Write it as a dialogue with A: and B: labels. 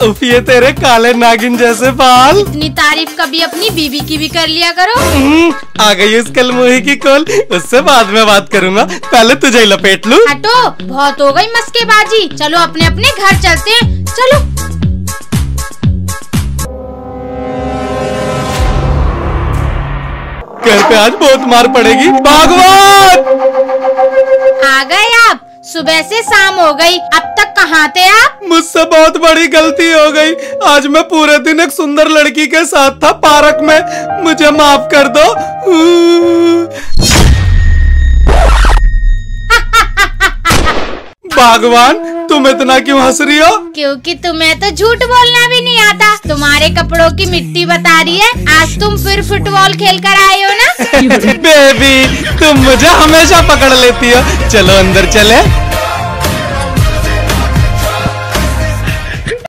A: उफ, ये तेरे काले नागिन जैसे बाल।
B: इतनी तारीफ कभी अपनी बीबी की भी कर लिया करो।
A: आ गई इस कलमुही की कॉल, उससे बाद में बात करूँगा, पहले तुझे ही लपेट लूं।
B: हटो, बहुत हो गई मस्केबाजी। चलो अपने अपने घर चलते हैं, चलो।
A: घर पे आज बहुत मार पड़ेगी। भगवान,
B: आ गए आप? सुबह से शाम हो गई, अब तक कहाँ थे आप?
A: मुझसे बहुत बड़ी गलती हो गई। आज मैं पूरे दिन एक सुंदर लड़की के साथ था पार्क में, मुझे माफ कर दो। भगवान, तुम इतना क्यों हंस रही हो?
B: क्योंकि तुम्हें तो झूठ बोलना भी नहीं आता। तुम्हारे कपड़ों की मिट्टी बता रही है, आज तुम फिर फुटबॉल खेल कर आए हो ना।
A: बेबी, तुम मुझे हमेशा पकड़ लेती हो। चलो अंदर चले।